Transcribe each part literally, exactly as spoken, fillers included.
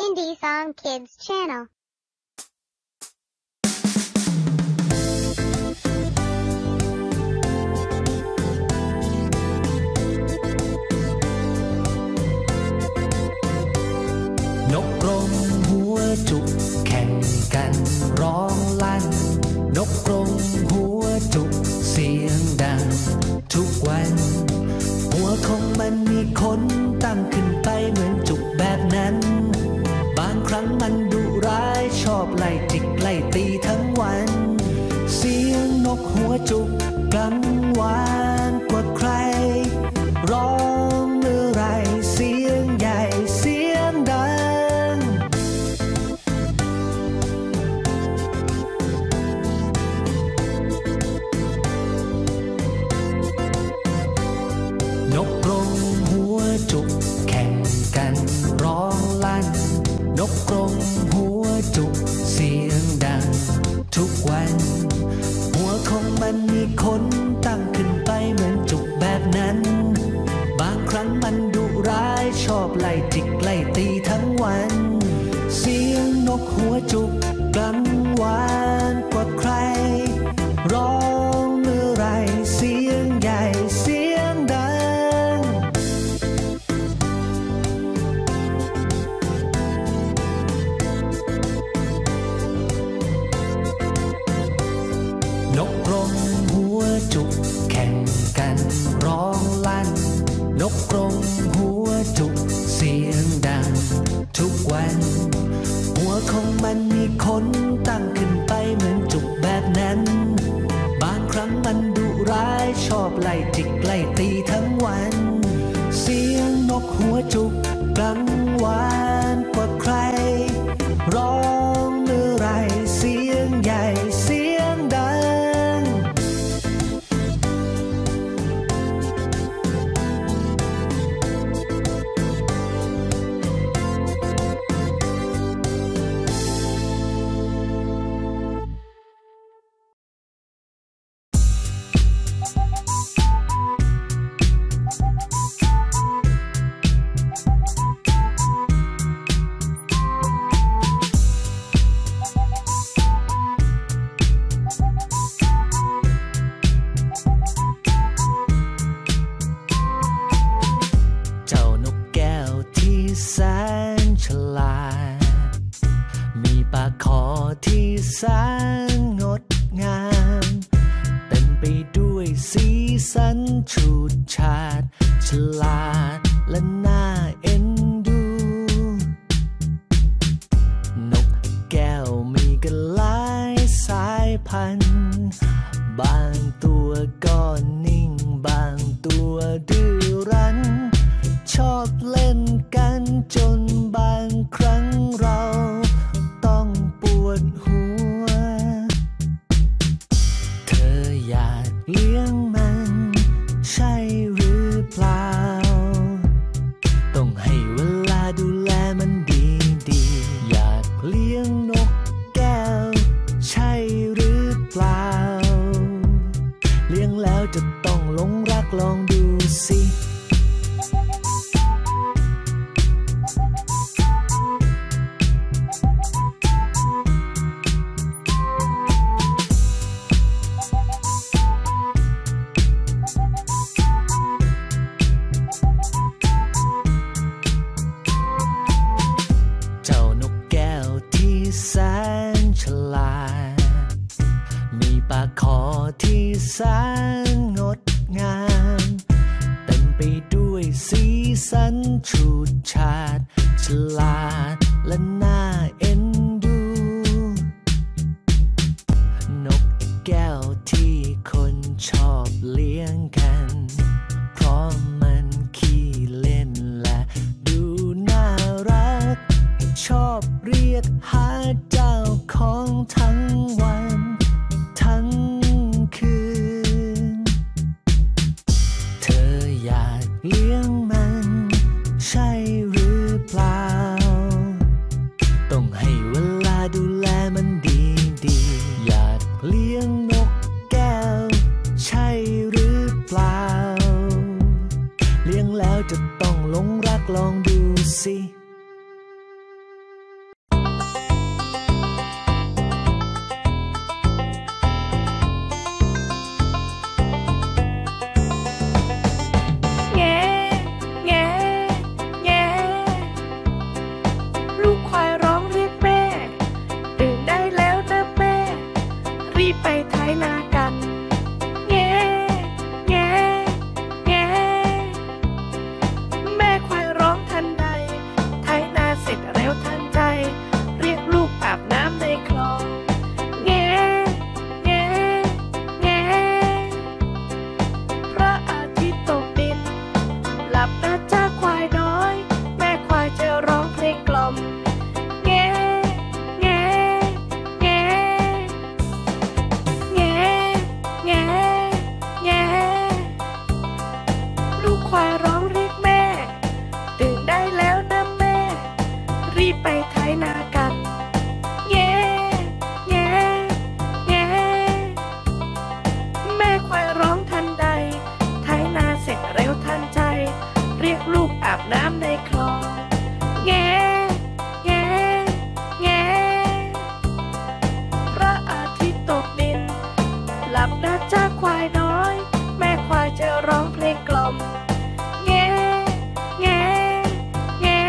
Indie Song Kids Channel. นกกรงหัวจุกแข่งกันร้องลั่นนกกรงหัวจุกเสียงดังทุกวันหัวของมันมีขนตั้งขึ้นไปเหมือนจุกแบบนั้นบางครั้งมันดุร้ายชอบไล่จิกไล่ตีทั้งวันเสียงนกหัวจุกกังวานกว่าใครร้องเมื่อไรเสียงใหญ่เสียงดังนกกรงหัวจุกแข่งกันร้องลั่นนกกรงหัวจุกเสียงดังทุกวันหัวของมันมีขนตั้งขึ้นไปเหมือนจุกแบบนั้นบางครั้งมันดุร้ายชอบไล่จิกไล่ตีทั้งวันเสียงนกหัวจุกกังวานกว่าใครร้องเมื่อไรเสียงใหญ่เสียงดังนกกรงหัวจุกแข่งกันร้องลั่นนกกรงหัวจุกเสียงดังทุกวันหัวของมันมีขนตั้งขึ้นไปเหมือนจุกแบบนั้นบางครั้งมันดุร้ายชอบไล่จิกไล่ตีทั้งวันเสียงนกหัวจุกกังวานกว่าใครร้องเมื่อไรเสียงใหญ่เสียงดังเจ้านกแก้วที่แสนฉลาดมีปากคอที่แสนงดงามเต็มไปด้วยสีสันฉูดฉาดฉลาดและน่าเอ็นดูนกแก้วมีกันหลายสายพันธุ์บางตัวก็นิ่งบางตัวดื้อรั้นชอบเล่นกันจนบางครั้งเราต้องปวดหัวเธออยากเลี้ยงมันใช่หรือเปล่าต้องให้เวลาดูแลมันดีๆอยากเลี้ยงนกแก้วใช่หรือเปล่าเลี้ยงแล้วจะต้องหลงรักลองดูสิเจ้านกแก้วที่แสนฉลาดมีปากคอที่แสนงดงามเต็มไปด้วยสีสันฉูดฉาดฉลาดและน่าเอ็นดูนกแก้วที่คนชอบเลี้ยงกันเพราะมันขี้เล่นและดูน่ารักชอบเรียกหาเจ้าของทั้งวันทั้งคืนเธออยากเลี้ยงมันใช่หรือเปล่าต้องให้เวลาดูแลมันดีๆอยากเลี้ยงนกแก้วใช่หรือเปล่าเลี้ยงแล้วจะต้องหลงรักลองดูสินากันแง่แง่แง่แม่ควายร้องทันใดไถนาเสร็จเร็วทันใจเรียกลูกอาบน้ำในคลองแง่แง่แง่พระอาทิตย์ตกดินหลับนะจ้าควายน้อยแม่ควายจะร้องเพลงกล่อมแง่แง่แง่แง่แง่แง่ลูกควายร้องเรียกแม่ตื่นได้แล้วนะแม่รีบไปไถนากันแง่แง่แง่แม่ควายร้องทันใดไถนาเสร็จเร็วทันใจเรียกลูกอาบน้ำในคลองแง่แง่แง่พระอาทิตย์ตกดินหลับนะจ้าควายน้อยแม่ควายจะร้องเพลงกล่อมแง่แง่แง่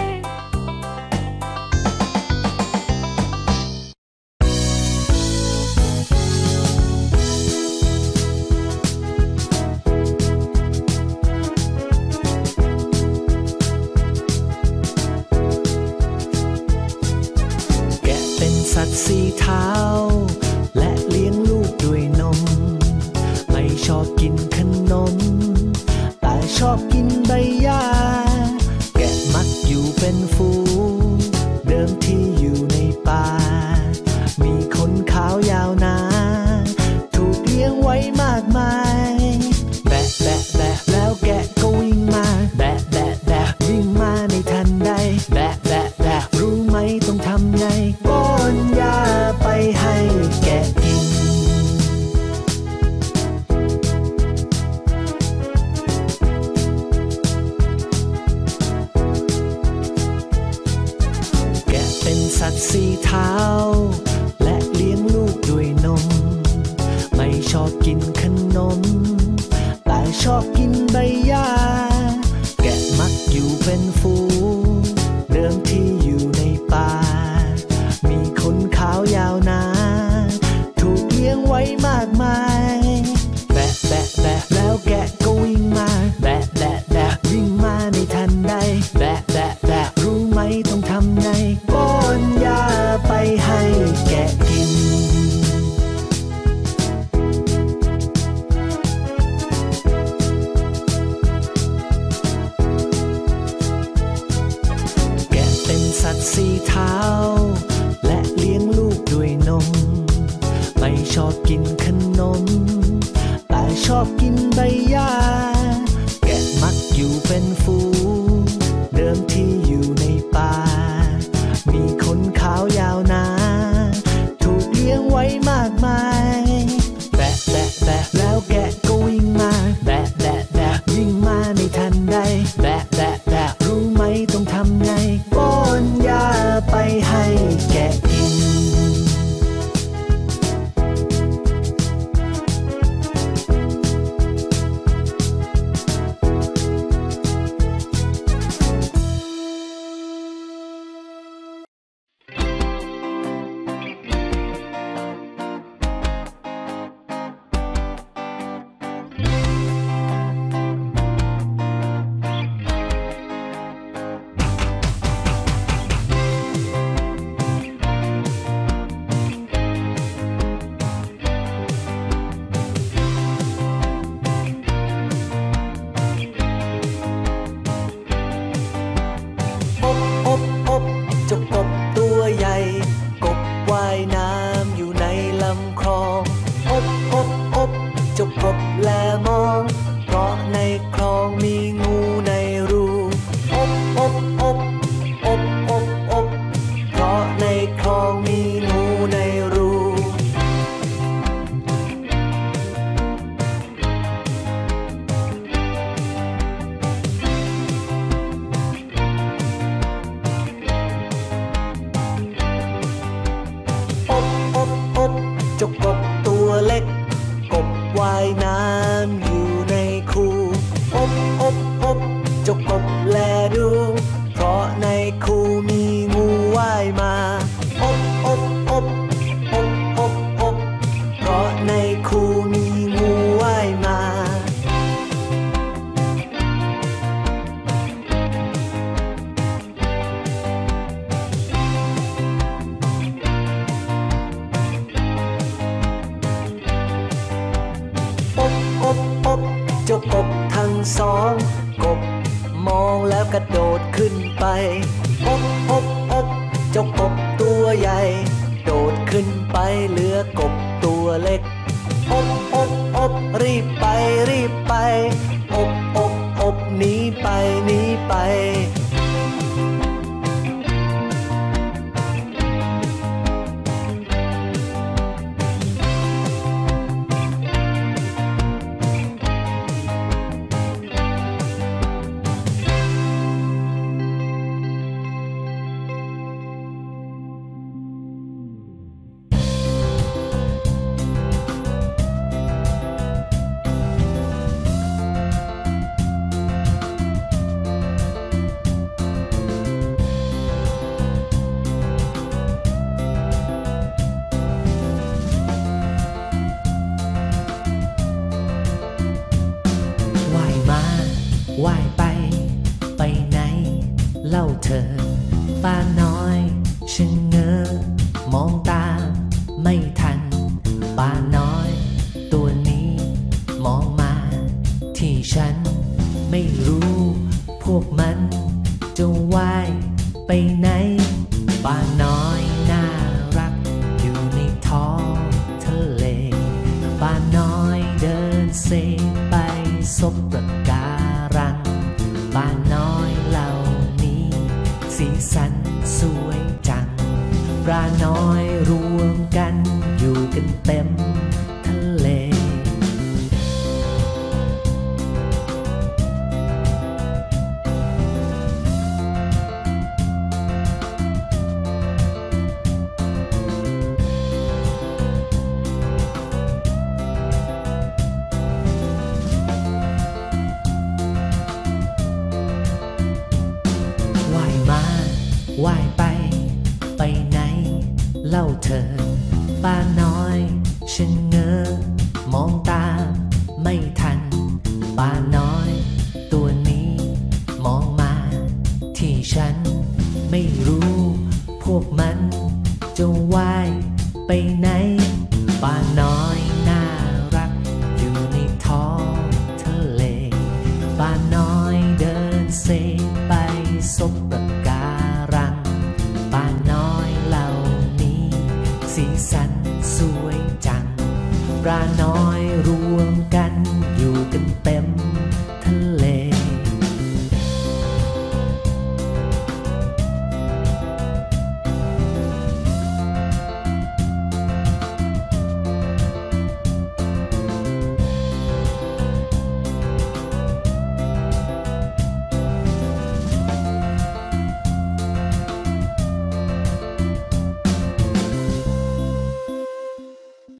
แกะเป็นสัตว์สีเท้าและเลี้ยงลูกด้วยนมไม่ชอบกินขนมแต่ชอบกินใบหญ้าแกะมักอยู่เป็นฝูงเดิมที่อยู่ในป่ามีขนขาวยาวหนาถูกเลี้ยงไว้มากมายแบะแบะแบะแล้วแกะก็วิ่งมาแบะแบะแบะวิ่งมาในทันใดแบะแบะแบะรู้ไหมต้องทำไงป้อนยาไปให้แกะกินแกะเป็นสัตว์สีเท้าและเลี้ยงลูกด้วยนมไม่ชอบกินขนมแต่ชอบกินใบหญ้าแกะมักอยู่เป็นฝูงเดิมที่อยู่ในป่ามีขนขาวยาวหนาถูกเลี้ยงไว้มากมายแบะแบะแบะแล้วแกะก็วิ่งมาแบะแบะแบะวิ่งมาในทันใดแบะแบะแบะรู้ไหมต้องทำไงป้อนยาไปให้แกะกินแกะเป็นสัตว์สีเท้าและเลี้ยงลูกด้วยนมไม่ชอบกินขนมแต่ชอบกินใบหญ้าแกะมักอยู่เป็นฝูงเดิมที่อยู่ในป่ามีขนขาวยาวหนาถูกเลี้ยงไว้มากมายแบะแบะแบะแล้วแกะก็วิ่งมาแบะแบะแบะวิ่งมาในทันใดแบะแบะแบะรู้ไหมต้องทำไงป้อนยาไปให้ป้าน้อยน่ารักอยู่ในท้องทะเลป้าน้อยเดินเซไปสบปะการังป้าน้อยเหล่านี้สีสันสวยจังปลาน้อยรวมกันอยู่กันเต็มทะเลว่ายมาว่ายไปไปไหนเล่าเธอป้าน้อยชะเง้อมองตามไม่ทันป้าน้อยตัวนี้มองมาที่ฉันไม่รู้พวกมันจะว่ายไปไหนป้าน้อยน่ารักอยู่ในท้องทะเลป้าน้อยเดินเซไปสบ